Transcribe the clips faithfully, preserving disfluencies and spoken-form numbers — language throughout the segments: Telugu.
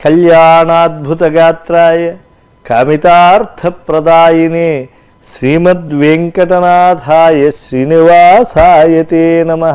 కళ్యాణాద్భుతగాత్రాయ కామితార్థప్రదాయినే శ్రీమద్వెంకటనాథాయ శ్రీనివాసాయ తే నమః.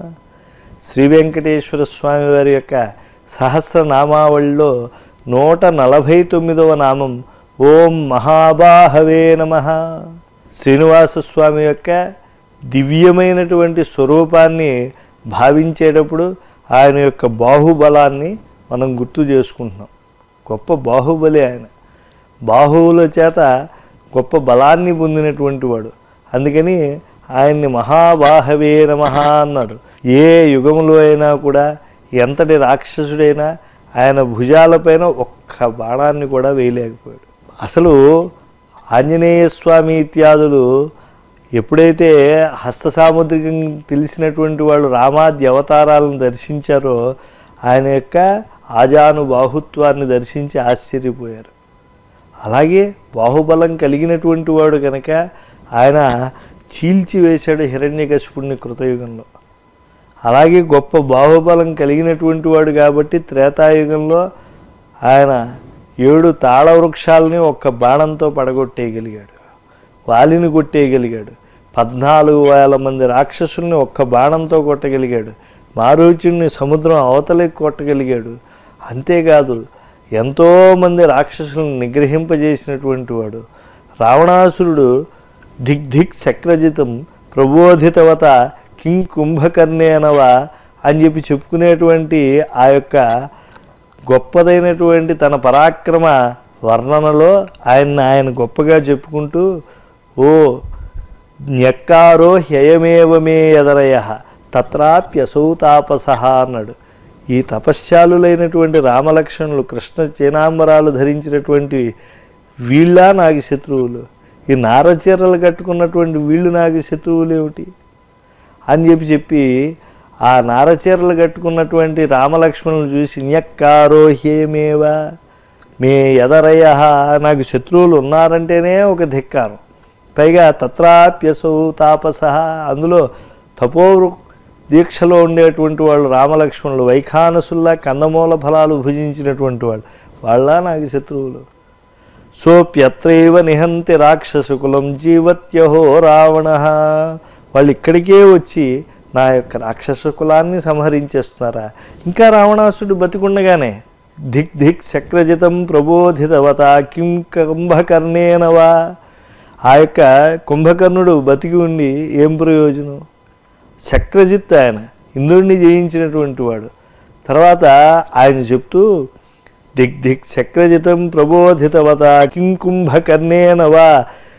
శ్రీ వెంకటేశ్వర స్వామి వారి యొక్క సహస్రనామావళిలో నూట నలభై తొమ్మిదవ నామం ఓం మహాబాహవే నమః. శ్రీనివాసస్వామి యొక్క దివ్యమైనటువంటి స్వరూపాన్ని భావించేటప్పుడు ఆయన యొక్క బాహుబలాన్ని మనం గుర్తు చేసుకుంటున్నాం. గొప్ప బాహుబలి ఆయన, బాహువుల చేత గొప్ప బలాన్ని పొందినటువంటి వాడు. అందుకని ఆయన్ని మహాబాహవే నమః అన్నారు. ఏ యుగములో అయినా కూడా ఎంతటి రాక్షసుడైనా ఆయన భుజాలపైన ఒక్క బాణాన్ని కూడా వేయలేకపోయాడు. అసలు ఆంజనేయ స్వామి ఇత్యాదులు ఎప్పుడైతే హస్త సాముద్రికం తెలిసినటువంటి వాళ్ళు రామాది అవతారాలను దర్శించారో ఆయన యొక్క ఆజాను బాహుత్వాన్ని దర్శించి ఆశ్చర్యపోయారు. అలాగే బాహుబలం కలిగినటువంటి వాడు కనుక ఆయన చీల్చివేశాడు హిరణ్యకశిపుణ్ణి కృతయుగంలో. అలాగే గొప్ప బాహుబలం కలిగినటువంటి వాడు కాబట్టి త్రేతాయుగంలో ఆయన ఏడు తాళ వృక్షాలని ఒక్క బాణంతో పడగొట్టేయగలిగాడు, వాలిని కొట్టేయగలిగాడు. పద్నాలుగు వేల మంది రాక్షసుల్ని ఒక్క బాణంతో కొట్టగలిగాడు. మారీచుడిని సముద్రం అవతలకి కొట్టగలిగాడు. అంతేకాదు ఎంతోమంది రాక్షసులను నిగ్రహింపజేసినటువంటి వాడు. రావణాసురుడు దిగ్ దిక్ చక్రజితం ప్రబోధితవత కిం కుంభకర్ణేనవ అని చెప్పి చెప్పుకునేటువంటి ఆ యొక్క గొప్పదైనటువంటి తన పరాక్రమ వర్ణనలో ఆయన ఆయన గొప్పగా చెప్పుకుంటూ ఓ న్యక్కారో హ్యయమేవమే యదరయ తత్రాప్యసౌ తాపసః అన్నాడు. ఈ తపశ్చాలులైనటువంటి రామలక్ష్మణులు కృష్ణ చేనాంబరాలు ధరించినటువంటి వీళ్ళ నాకు శత్రువులు, ఈ నారచీరలు కట్టుకున్నటువంటి వీళ్ళు నాకు శత్రువులు ఏమిటి అని చెప్పి చెప్పి ఆ నారచీరలు కట్టుకున్నటువంటి రామలక్ష్మణులు చూసి న్యక్కారో హ్యేమేవ మే యదరయ నాకు శత్రువులు ఉన్నారంటేనే ఒక ధిక్కారం. పైగా తత్రాప్యసౌ తాపసః అందులో తపో దీక్షలో ఉండేటువంటి వాళ్ళు రామలక్ష్మణులు వైఖానసుల్లా కందమూల ఫలాలు భుజించినటువంటి వాళ్ళు, వాళ్ళ నాకు శత్రువులు. సోప్యత్రైవ నిహంతి రాక్షసుకులం జీవత్యహో రావణ వాళ్ళు ఇక్కడికే వచ్చి నా యొక్క రాక్షస కులాన్ని సంహరించేస్తున్నారా? ఇంకా రావణాసుడు బతికుండగానే ధిక్ ధిక్ చక్రజితం ప్రబోధితవత కిం కుంభకర్ణేనవా ఆ యొక్క కుంభకర్ణుడు బతికి ఉండి ఏం ప్రయోజనం? చక్రజిత్ ఆయన ఇంద్రుడిని జయించినటువంటి వాడు. తర్వాత ఆయన చెప్తూ దిక్ దిక్ చక్రజితం ప్రబోధితవత కిం కుంభకర్ణేనవా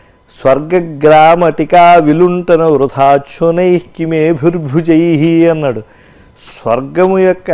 స్వర్గగ్రామటికా విలుంటన వృథాచ్యునై కిమేభిర్భుజై అన్నాడు. స్వర్గము యొక్క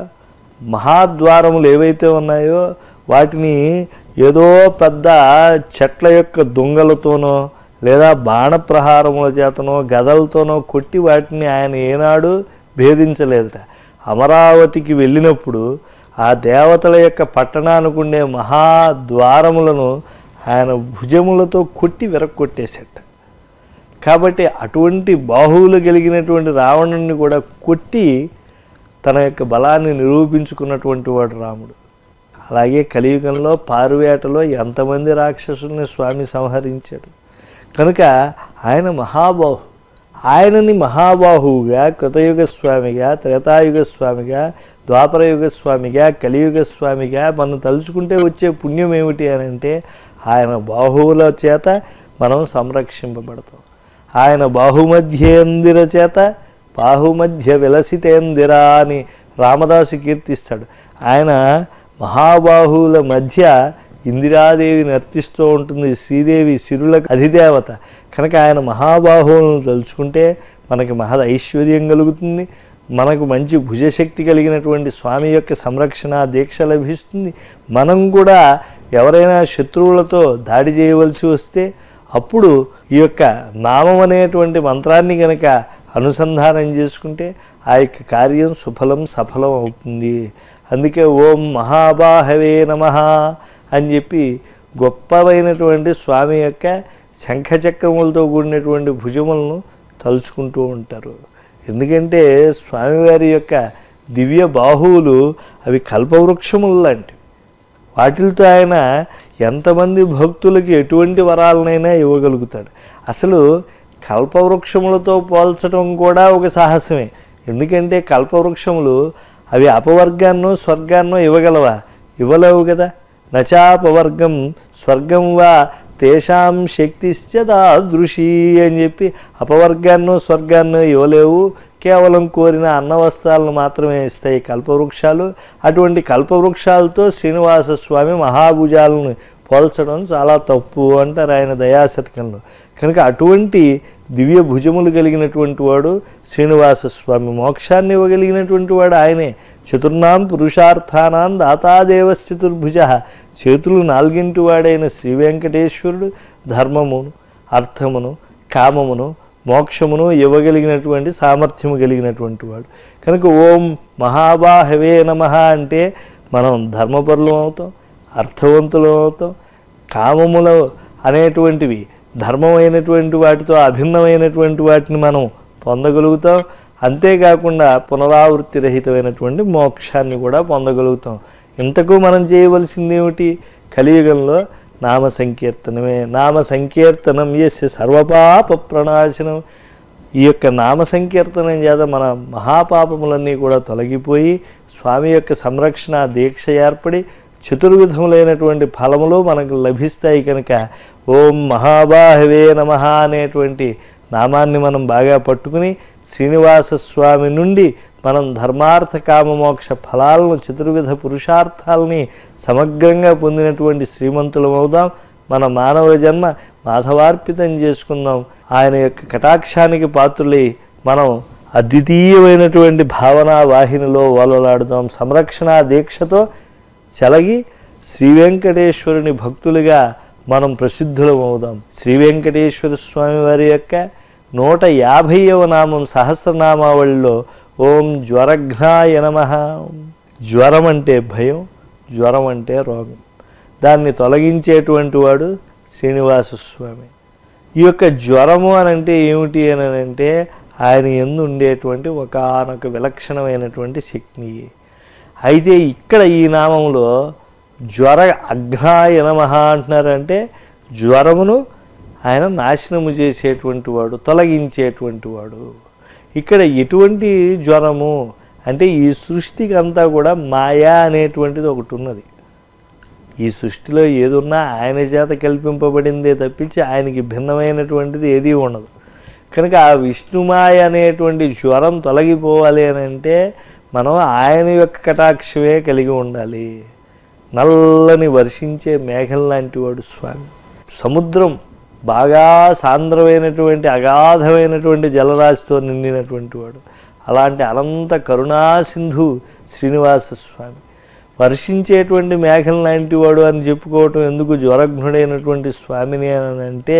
మహాద్వారములు ఏవైతే ఉన్నాయో వాటిని ఏదో పెద్ద చెట్ల యొక్క దొంగలతోనో లేదా బాణప్రహారముల చేతనో గదలతోనో కొట్టి వాటిని ఆయన ఏనాడు భేదించలేదట. అమరావతికి వెళ్ళినప్పుడు ఆ దేవతల యొక్క పట్టణానికి ఉండే మహాద్వారములను ఆయన భుజములతో కొట్టి విరక్కొట్టేశాట. కాబట్టి అటువంటి బాహువులు కలిగినటువంటి రావణుణ్ణి కూడా కొట్టి తన యొక్క బలాన్ని నిరూపించుకున్నటువంటి వాడు రాముడు. అలాగే కలియుగంలో పారువేటలో ఎంతమంది రాక్షసుల్ని స్వామి సంహరించాడు. కనుక ఆయన మహాబాహు. ఆయనని మహాబాహువుగా కృతయుగ స్వామిగా, త్రేతాయుగ స్వామిగా, ద్వాపరయుగ స్వామిగా, కలియుగ స్వామిగా మనం తలుచుకుంటే వచ్చే పుణ్యం ఏమిటి అని అంటే ఆయన బాహువుల చేత మనం సంరక్షింపబడతాం. ఆయన బాహుమధ్యేందిర చేత బాహుమధ్య విలసితేందిర అని రామదాసు కీర్తిస్తాడు. ఆయన మహాబాహువుల మధ్య ఇందిరాదేవి నర్తిస్తూ ఉంటుంది. శ్రీదేవి సిరులకు అధిదేవత కనుక ఆయన మహాబాహువులను తలుచుకుంటే మనకి మహద ఐశ్వర్యం కలుగుతుంది. మనకు మంచి భుజశక్తి కలిగినటువంటి స్వామి యొక్క సంరక్షణ దీక్ష లభిస్తుంది. మనం కూడా ఎవరైనా శత్రువులతో దాడి చేయవలసి వస్తే అప్పుడు ఈ యొక్క నామం అనేటువంటి మంత్రాన్ని కనుక అనుసంధానం చేసుకుంటే ఆ యొక్క కార్యం సుఫలం సఫలం అవుతుంది. అందుకే ఓం మహాబాహవే నమః అని చెప్పి గొప్పవైనటువంటి స్వామి యొక్క శంఖచక్రములతో కూడినటువంటి భుజములను తలుచుకుంటూ ఉంటారు. ఎందుకంటే స్వామివారి యొక్క దివ్య బాహువులు అవి కల్పవృక్షములు లాంటివి. వాటితో ఆయన ఎంతమంది భక్తులకి ఎటువంటి వరాలనైనా ఇవ్వగలుగుతాడు. అసలు కల్పవృక్షములతో పోల్చడం కూడా ఒక సాహసమే. ఎందుకంటే కల్పవృక్షములు అవి అపవర్గాన్నో స్వర్గాన్నో ఇవ్వగలవా? ఇవ్వలేవు కదా. నచాపవర్గం స్వర్గం వా తేషాం శక్తిశ్చ దాదృశీ అని చెప్పి అపవర్గాన్నో స్వర్గాన్నో ఇవ్వలేవు. కేవలం కోరిన అన్నవస్త్రాలను మాత్రమే ఇస్తాయి కల్పవృక్షాలు. అటువంటి కల్పవృక్షాలతో శ్రీనివాస స్వామి మహాభుజాలను పోల్చడం చాలా తప్పు అంటారు ఆయన దయాశతకంలో. కనుక అటువంటి దివ్య భుజములు కలిగినటువంటి వాడు శ్రీనివాస స్వామి. మోక్షాన్ని ఇవ్వగలిగినటువంటి వాడు ఆయనే. చతుర్నాం పురుషార్థానాం దాతాదేవశ్చతుర్భుజ. చేతులు నాలుగింటి వాడైన శ్రీ వెంకటేశ్వరుడు ధర్మమును, అర్థమును, కామమును, మోక్షమును ఇవ్వగలిగినటువంటి సామర్థ్యము కలిగినటువంటి వాడు. కనుక ఓం మహాబాహవే నమః అంటే మనం ధర్మపరులం అవుతాం, అర్థవంతులం అవుతాం. కామములు అనేటువంటివి ధర్మమైనటువంటి వాటితో అభిన్నమైనటువంటి వాటిని మనం పొందగలుగుతాం. అంతేకాకుండా పునరావృత్తి రహితమైనటువంటి మోక్షాన్ని కూడా పొందగలుగుతాం. ఇంతకు మనం చేయవలసింది ఏమిటి? కలియుగంలో నామ సంకీర్తనమే. నామ సంకీర్తనం యస్య సర్వపాప ప్రణాశనం. ఈ యొక్క నామ సంకీర్తనం చేత మన మహాపాపములన్నీ కూడా తొలగిపోయి స్వామి యొక్క సంరక్షణ దీక్ష ఏర్పడి చతుర్విధములైనటువంటి ఫలములు మనకు లభిస్తాయి. కనుక ఓం మహాబాహవే నమః అనేటువంటి నామాన్ని మనం బాగా పట్టుకుని శ్రీనివాస స్వామి నుండి మనం ధర్మార్థ కామమోక్ష ఫలాలను, చతుర్విధ పురుషార్థాలని సమగ్రంగా పొందినటువంటి శ్రీమంతులం అవుదాం. మన మానవ జన్మ మాధవార్పితం చేసుకుందాం. ఆయన యొక్క కటాక్షానికి పాత్రులై మనం అద్వితీయమైనటువంటి భావనా వాహినిలో ఓలలాడుదాం. సంరక్షణ దీక్షతో చలగి శ్రీ వెంకటేశ్వరుని భక్తులుగా మనం ప్రసిద్ధులం అవుదాం. శ్రీ వెంకటేశ్వర స్వామి వారి యొక్క నూట యాభైవ నామం సహస్రనామావళిలో ఓం జ్వరఘ్నాయ నమః. జ్వరం అంటే భయం, జ్వరం అంటే రోగం. దాన్ని తొలగించేటువంటి వాడు శ్రీనివాస స్వామి. ఈ యొక్క జ్వరము అని అంటే ఏమిటి అని అంటే ఆయన యందు ఉండేటువంటి ఒకానొక విలక్షణమైనటువంటి శక్తి. అయితే ఇక్కడ ఈ నామంలో జ్వర అఘ్నాయ నమః అంటున్నారంటే జ్వరమును ఆయన నాశనము చేసేటువంటి వాడు, తొలగించేటువంటి వాడు. ఇక్కడ ఎటువంటి జ్వరము అంటే ఈ సృష్టికి అంతా కూడా మాయా అనేటువంటిది ఒకటి ఉన్నది. ఈ సృష్టిలో ఏదున్నా ఆయన చేత కల్పింపబడిందే తప్పించి ఆయనకి భిన్నమైనటువంటిది ఏదీ ఉండదు. కనుక ఆ విష్ణుమాయ అనేటువంటి జ్వరం తొలగిపోవాలి అని అంటే మనం ఆయన యొక్క కటాక్షమే కలిగి ఉండాలి. నల్లని వర్షించే మేఘం లాంటి వాడు స్వామి. సముద్రం బాగా సాంద్రమైనటువంటి అగాధమైనటువంటి జలరాశితో నిండినటువంటి వాడు. అలాంటి అనంత కరుణాసింధు శ్రీనివాస స్వామి. వర్షించేటువంటి మేఘం లాంటి వాడు అని చెప్పుకోవటం ఎందుకు? జ్వరఘ్నుడైనటువంటి స్వామిని అని అంటే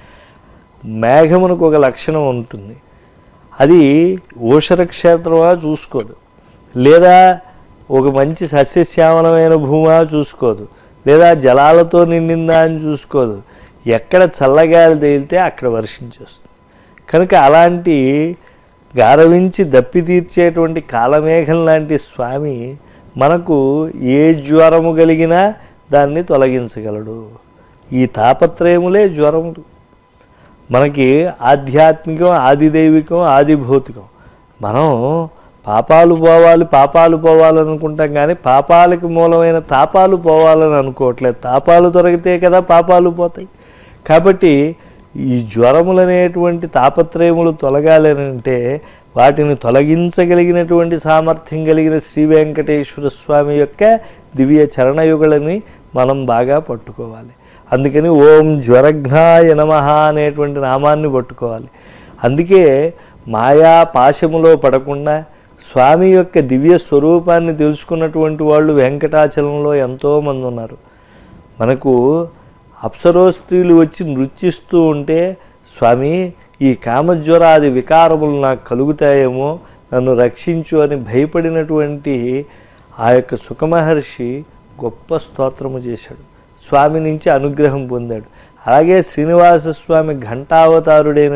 మేఘమునకు ఒక లక్షణం ఉంటుంది. అది ఊషర క్షేత్రమా చూసుకోదు, లేదా ఒక మంచి సస్యశ్యామలమైన భూమా చూసుకోదు, లేదా జలాలతో నిండిందా అని చూసుకోదు. ఎక్కడ చల్లగాలి తేలితే అక్కడ వర్షించేస్తుంది. కనుక అలాంటి గారవించి దప్పి తీర్చేటువంటి కాలమేఘం లాంటి స్వామి మనకు ఏ జ్వరము కలిగినా దాన్ని తొలగించగలడు. ఈ తాపత్రయములే జ్వరములు. మనకి ఆధ్యాత్మికం, ఆదిదైవికం, ఆదిభౌతికం. మనం పాపాలు పోవాలి పాపాలు పోవాలనుకుంటాం, కానీ పాపాలకు మూలమైన తాపాలు పోవాలని అనుకోవట్లేదు. తాపాలు తొలగితే కదా పాపాలు పోతాయి. కాబట్టి ఈ జ్వరములనేటువంటి తాపత్రయములు తొలగాలని అంటే వాటిని తొలగించగలిగినటువంటి సామర్థ్యం కలిగిన శ్రీ వెంకటేశ్వర స్వామి యొక్క దివ్య చరణయుగలని మనం బాగా పట్టుకోవాలి. అందుకని ఓం జ్వరఘ్నాయ నమః అనేటువంటి నామాన్ని పట్టుకోవాలి. అందుకే మాయా పాశములో పడకుండా స్వామి యొక్క దివ్య స్వరూపాన్ని తెలుసుకున్నటువంటి వాళ్ళు వెంకటాచలంలో ఎంతోమంది ఉన్నారు. మనకు అప్సరో స్త్రీలు వచ్చి నృత్యిస్తూ ఉంటే స్వామి ఈ కామజ్వరాది వికారములు నాకు కలుగుతాయేమో, నన్ను రక్షించు అని భయపడినటువంటి ఆ యొక్క సుఖమహర్షి గొప్ప స్తోత్రము చేశాడు, స్వామి నుంచి అనుగ్రహం పొందాడు. అలాగే శ్రీనివాస స్వామి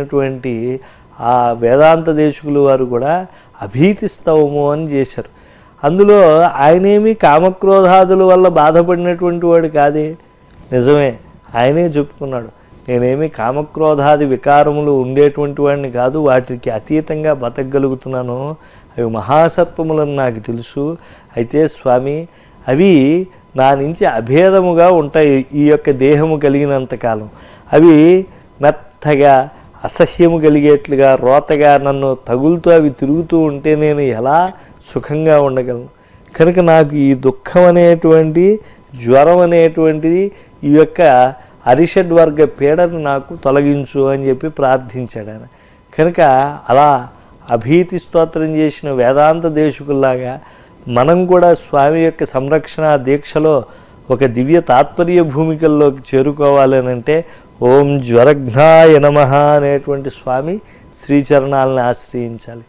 ఘంటావతారుడైనటువంటి ఆ వేదాంత దేశకులు వారు కూడా అభీతిస్తవము అని చేశారు. అందులో ఆయనేమి కామక్రోధాదుల వల్ల బాధపడినటువంటి వాడు కాదే. నిజమే, ఆయనే చెప్పుకున్నాడు, నేనేమి కామక్రోధాది వికారములు ఉండేటువంటి వాడిని కాదు, వాటికి అతీతంగా బతకగలుగుతున్నాను, అవి మహాసత్వములని నాకు తెలుసు. అయితే స్వామి, అవి నా నుంచి అభేదముగా ఉంటాయి ఈ యొక్క దేహము కలిగినంతకాలం. అవి మెత్తగా అసహ్యము కలిగేట్లుగా రోతగా నన్ను తగులుతూ అవి తిరుగుతూ ఉంటే నేను ఎలా సుఖంగా ఉండగలను? కనుక నాకు ఈ దుఃఖం అనేటువంటి జ్వరం అనేటువంటిది ఈ యొక్క అరిషడ్వర్గ పీడను నాకు తొలగించు అని చెప్పి ప్రార్థించాడు ఆయన. కనుక అలా అభీతి స్తోత్రం చేసిన వేదాంత దేశకుల్లాగా మనం కూడా స్వామి యొక్క సంరక్షణ దీక్షలో ఒక దివ్య తాత్పర్య భూమికల్లోకి చేరుకోవాలనంటే ఓం జ్వరఘ్నాయ నమః అనేటువంటి స్వామి శ్రీచరణాలను ఆశ్రయించాలి.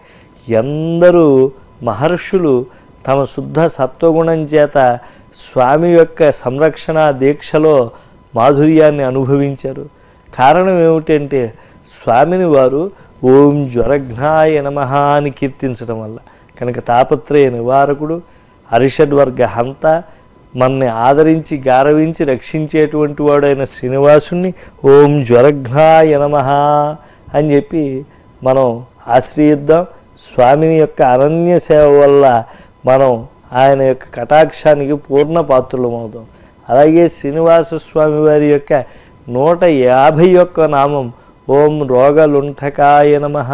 ఎందరూ మహర్షులు తమ శుద్ధ సత్వగుణం చేత స్వామి యొక్క సంరక్షణ దీక్షలో మాధుర్యాన్ని అనుభవించారు. కారణం ఏమిటంటే స్వామిని వారు ఓం జ్వరఘ్నాయ నమః అని కీర్తించడం వల్ల. కనుక తాపత్రయ నివారకుడు, అరిషడ్వర్గ హంత, మనని ఆదరించి గారవించి రక్షించేటువంటి వాడైన శ్రీనివాసుని ఓం జ్వరఘ్నాయ నమః అని చెప్పి మనం ఆశ్రయిద్దాం. స్వామిని యొక్క అనన్య సేవ వల్ల మనం ఆయన యొక్క కటాక్షానికి పూర్ణ పాత్రులమవుతాం. అలాగే శ్రీనివాస స్వామి వారి యొక్క నూట యాభై యొక్క నామం ఓం రోగలుంఠకాయ నమః.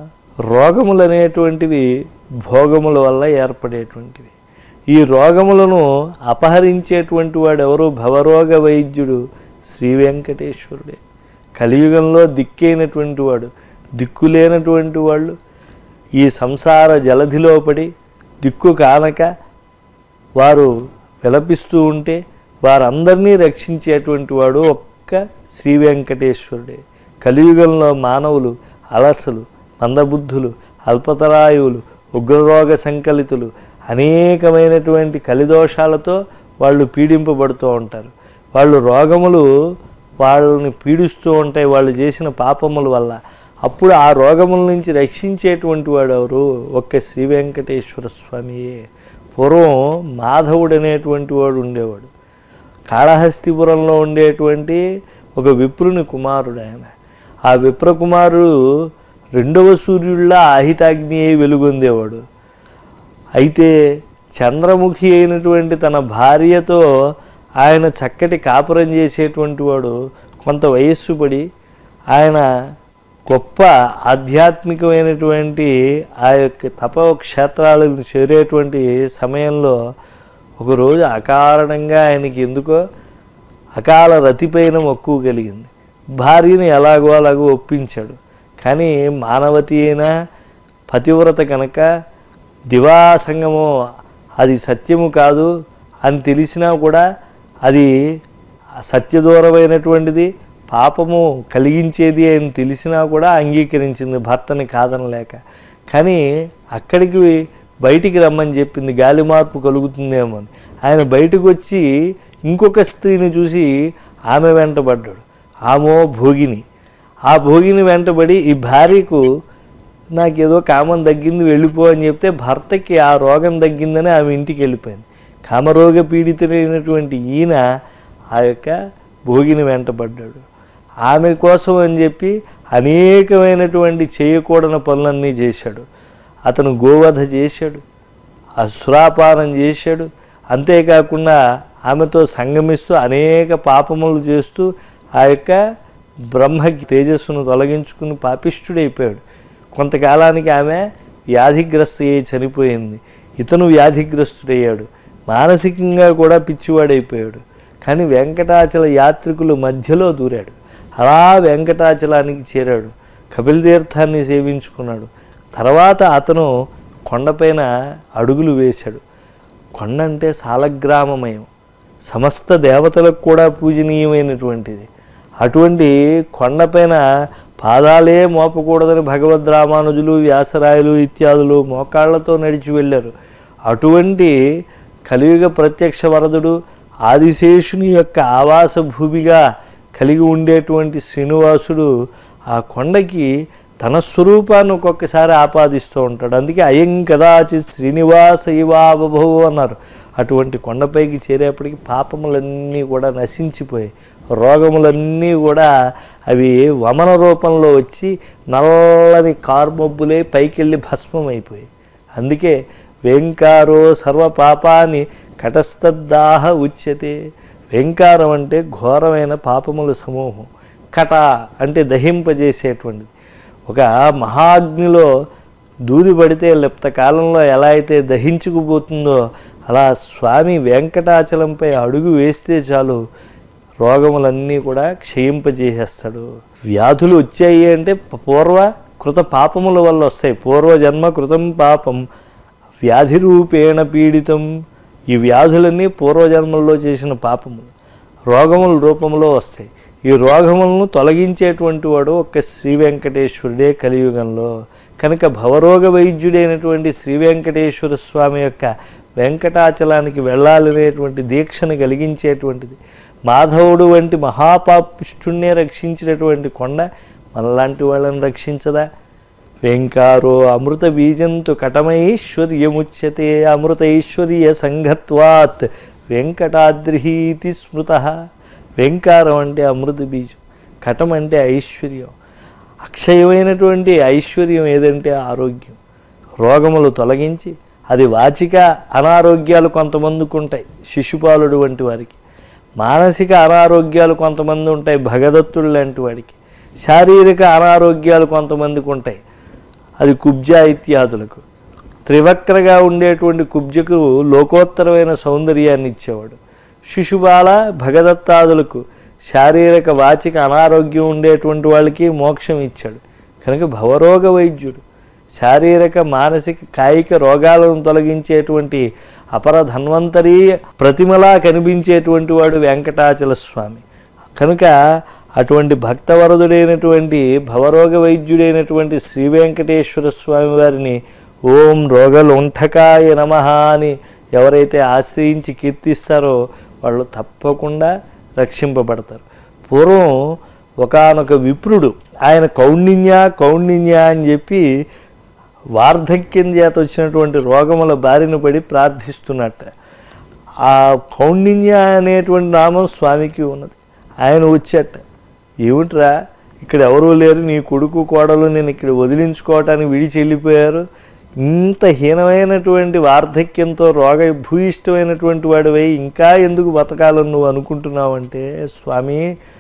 రోగములు అనేటువంటివి భోగముల వల్ల ఏర్పడేటువంటివి. ఈ రోగములను అపహరించేటువంటి వాడు ఎవరు? భవరోగ వైద్యుడు శ్రీ వెంకటేశ్వరుడే. కలియుగంలో దిక్కైనటువంటి వాడు. దిక్కులేనటువంటి వాళ్ళు ఈ సంసార జలధిలో పడి దిక్కు కానక వారు విలపిస్తూ ఉంటే వారందరినీ రక్షించేటువంటి వాడు ఒక్క శ్రీ వెంకటేశ్వరుడే. కలియుగంలో మానవులు అలసలు, మందబుద్ధులు, అల్పతరాయువులు, ఉగ్రరోగ సంకలితులు, అనేకమైనటువంటి కలిదోషాలతో వాళ్ళు పీడింపబడుతూ ఉంటారు. వాళ్ళు రోగములు వాళ్ళని పీడిస్తూ ఉంటాయి వాళ్ళు చేసిన పాపముల వల్ల. అప్పుడు ఆ రోగముల నుంచి రక్షించేటువంటి వాడు ఎవరు? ఒక్క శ్రీ వెంకటేశ్వర స్వామియే. పూర్వం మాధవుడు అనేటువంటి వాడు ఉండేవాడు. కాళహస్తిపురంలో ఉండేటువంటి ఒక విప్రుని కుమారుడు ఆయన. ఆ విప్రకుమారుడు రెండవ సూర్యుడిలా ఆహితాగ్ని అయి వెలుగొందేవాడు. అయితే చంద్రముఖి అయినటువంటి తన భార్యతో ఆయన చక్కటి కాపురం చేసేటువంటి వాడు. కొంత వయస్సు పడి ఆయన గొప్ప ఆధ్యాత్మికమైనటువంటి ఆ యొక్క తపోక్షేత్రాలను చేరేటువంటి సమయంలో ఒకరోజు అకారణంగా ఆయనకి ఎందుకో అకాల రతిపైన మక్కువ కలిగింది. భార్యని ఎలాగో అలాగో ఒప్పించాడు. కానీ మానవతి అయినా పతివ్రత కనుక దివాసంగము అది సత్యము కాదు అని తెలిసినా కూడా అది సత్యదూరమైనటువంటిది, పాపము కలిగించేది అని తెలిసినా కూడా అంగీకరించింది భర్తని కాదనలేక. కానీ అక్కడికి బయటికి రమ్మని చెప్పింది, గాలి మార్పు కలుగుతుందేమో అని. ఆయన బయటకు వచ్చి ఇంకొక స్త్రీని చూసి ఆమె వెంటబడ్డాడు. ఆమె భోగిని. ఆ భోగిని వెంటబడి ఈ భార్యకు నాకేదో కామం తగ్గింది వెళ్ళిపో అని చెప్తే భర్తకి ఆ రోగం తగ్గిందని ఆమె ఇంటికి వెళ్ళిపోయింది. కామరోగ పీడితుడైనటువంటి ఈయన ఆ యొక్క భోగిని వెంటబడ్డాడు. ఆమె కోసం అని చెప్పి అనేకమైనటువంటి చేయకూడని పనులన్నీ చేశాడు. అతను గోవధ చేశాడు, అసురాపానం చేశాడు. అంతేకాకుండా ఆమెతో సంగమిస్తూ అనేక పాపములు చేస్తూ ఆ యొక్క బ్రహ్మకి తేజస్సును తొలగించుకుని పాపిష్ఠుడైపోయాడు. కొంతకాలానికి ఆమె వ్యాధిగ్రస్త అయ్యి చనిపోయింది. ఇతను వ్యాధిగ్రస్తుడయ్యాడు. మానసికంగా కూడా పిచ్చివాడైపోయాడు. కానీ వెంకటాచల యాత్రికుల మధ్యలో దూరాడు. అలా వెంకటాచలానికి చేరాడు. కపిల తీర్థాన్ని సేవించుకున్నాడు. తర్వాత అతను కొండపైన అడుగులు వేశాడు. కొండ అంటే సాలగ్రామమయం, సమస్త దేవతలకు కూడా పూజనీయమైనటువంటిది. అటువంటి కొండపైన పాదాలే మోపకూడదని భగవద్ రామానుజులు, వ్యాసరాయలు ఇత్యాదులు మోకాళ్లతో నడిచి వెళ్ళారు. అటువంటి కలియుగ ప్రత్యక్ష వరదుడు ఆదిశేషుని యొక్క ఆవాస భూమిగా కలిగి ఉండేటువంటి శ్రీనివాసుడు ఆ కొండకి తన స్వరూపాన్ని ఒక్కొక్కసారి ఆపాదిస్తూ ఉంటాడు. అందుకే అయం కదాచిత్ శ్రీనివాస ఇవాబభూ అన్నారు. అటువంటి కొండపైకి చేరేపటికి పాపములన్నీ కూడా నశించిపోయాయి, రోగములన్నీ కూడా అవి వమన రూపంలో వచ్చి నల్లని కార్మబ్బులే పైకెళ్ళి భస్మం అయిపోయాయి. అందుకే వెంకారో సర్వపాపాని కటస్తద్దాహ ఉచ్యతే. వెంకారం అంటే ఘోరమైన పాపముల సమూహం, కట అంటే దహింపజేసేటువంటిది. ఒక మహాగ్నిలో దూది పడితే లిప్త కాలంలో ఎలా అయితే దహించుకుపోతుందో అలా స్వామి వెంకటాచలంపై అడుగు వేస్తే చాలు రోగములన్నీ కూడా క్షయింపజేసేస్తాడు. వ్యాధులు వచ్చాయి అంటే పూర్వ కృత పాపముల వల్ల వస్తాయి. పూర్వజన్మ కృతం పాపం వ్యాధి రూపేణ పీడితం. ఈ వ్యాధులన్నీ పూర్వజన్మల్లో చేసిన పాపములు రోగముల రూపంలో వస్తాయి. ఈ రోగములను తొలగించేటువంటి వాడు ఒక్క శ్రీ వెంకటేశ్వరుడే కలియుగంలో. కనుక భవరోగ వైద్యుడైనటువంటి శ్రీ వెంకటేశ్వర స్వామి యొక్క వెంకటాచలానికి వెళ్ళాలనేటువంటి దీక్షను కలిగించేటువంటిది. మాధవుడు వంటి మహాపాపుష్టుణ్ణే రక్షించినటువంటి కొండ మనలాంటి వాళ్ళని రక్షించదా? వెంకారో అమృత బీజంతు కటమైశ్వర్యముచ్యతే అమృతైశ్వర్య సంఘత్వాత్ వెంకటాద్రిహీతి స్మృత. వెంకారం అంటే అమృత బీజం, కటం అంటే ఐశ్వర్యం. అక్షయమైనటువంటి ఐశ్వర్యం ఏదంటే ఆరోగ్యం. రోగములు తొలగించి అది వాచిక అనారోగ్యాలు కొంతమందికి ఉంటాయి, శిశుపాలుడు వంటి వారికి. మానసిక అనారోగ్యాలు కొంతమంది ఉంటాయి, భగదత్తుడు లాంటి వాడికి. శారీరక అనారోగ్యాలు కొంతమందికి ఉంటాయి, అది కుబ్జ ఇత్యాదులకు. త్రివక్రగా ఉండేటువంటి కుబ్జకు లోకోత్తరమైన సౌందర్యాన్ని ఇచ్చేవాడు. శిశుబాల భగదత్తాదులకు శారీరక వాచిక అనారోగ్యం ఉండేటువంటి వాళ్ళకి మోక్షం ఇచ్చాడు. కనుక భవరోగ వైద్యుడు, శారీరక మానసిక కాయిక రోగాలను తొలగించేటువంటి అపర ధన్వంతరీ ప్రతిమలా కనిపించేటువంటి వాడు వెంకటాచల స్వామి. కనుక అటువంటి భక్తవరదుడైనటువంటి భవరోగ వైద్యుడైనటువంటి శ్రీ వెంకటేశ్వర స్వామి వారిని ఓం రోగలుంఠకాయ నమః అని ఎవరైతే ఆశ్రయించి కీర్తిస్తారో వాళ్ళు తప్పకుండా రక్షింపబడతారు. పూర్వం ఒకానొక విప్రుడు, ఆయన కౌండిన్య కౌండిన్య అని చెప్పి వార్ధక్యం చేత వచ్చినటువంటి రోగముల బారిన పడి ప్రార్థిస్తున్నట్ట. ఆ కౌండిన్య అనేటువంటి నామం స్వామికి ఉన్నది. ఆయన వచ్చేట, ఏమిట్రా ఇక్కడ ఎవరూ లేరు, నీ కొడుకు కోడలు నేను ఇక్కడ వదిలించుకోవటానికి విడిచి వెళ్ళిపోయారు, ఇంత హీనమైనటువంటి వార్ధక్యంతో రోగ భూయిష్టమైనటువంటి వాడివై ఇంకా ఎందుకు బతకాలని నువ్వు అనుకుంటున్నావంటే, స్వామి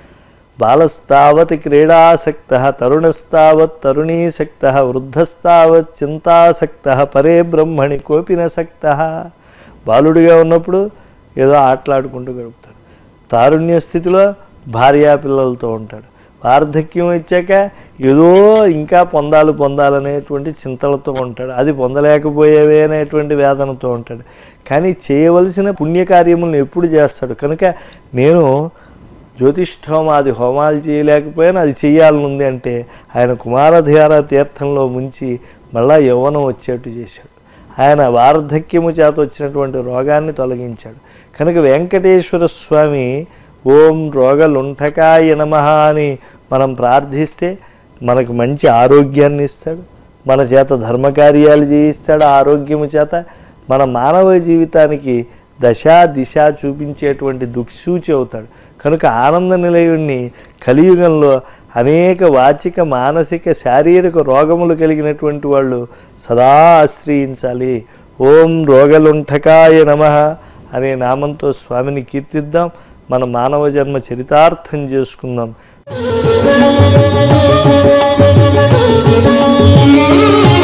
బాలస్తావత్ క్రీడాసక్త తరుణస్తావత్ తరుణీసక్త వృద్ధస్తావత్ చింతాసక్త పరే బ్రహ్మణి కోపినసక్త. బాలుడిగా ఉన్నప్పుడు ఏదో ఆటలాడుకుంటూ గడుపుతాడు, తారుణ్య స్థితిలో భార్యాపిల్లలతో ఉంటాడు, వార్ధక్యం వచ్చాక ఏదో ఇంకా పొందాలి పొందాలనేటువంటి చింతలతో ఉంటాడు, అది పొందలేకపోయేవే అనేటువంటి వేదనతో ఉంటాడు. కానీ చేయవలసిన పుణ్యకార్యములను ఎప్పుడు చేస్తాడు. కనుక నేను జ్యోతిష్ఠోమాది హోమాలు చేయలేకపోయినా అది చేయాలనుంది అంటే ఆయన కుమారధార తీర్థంలో ముంచి మళ్ళా యవ్వనం వచ్చేట్టు చేశాడు. ఆయన వార్ధక్యము చేత వచ్చినటువంటి రోగాన్ని తొలగించాడు. కనుక వెంకటేశ్వర స్వామి ఓం రోగలుంఠకాయ నమః అని మనం ప్రార్థిస్తే మనకు మంచి ఆరోగ్యాన్ని ఇస్తాడు, మన చేత ధర్మకార్యాలు చేయిస్తాడు. ఆరోగ్యము చేత మన మానవ జీవితానికి దశ దిశ చూపించేటువంటి దిక్సూచి అవుతాడు. కనుక ఆనంద నిలయుణ్ణి కలియుగంలో అనేక వాచిక మానసిక శారీరక రోగములు కలిగినటువంటి వాళ్ళు సదా ఆశ్రయించాలి. ఓం రోగలుంఠకాయ నమః అనే నామంతో స్వామిని కీర్తిద్దాం. మన మానవ జన్మ చరితార్థం చేసుకుందాం.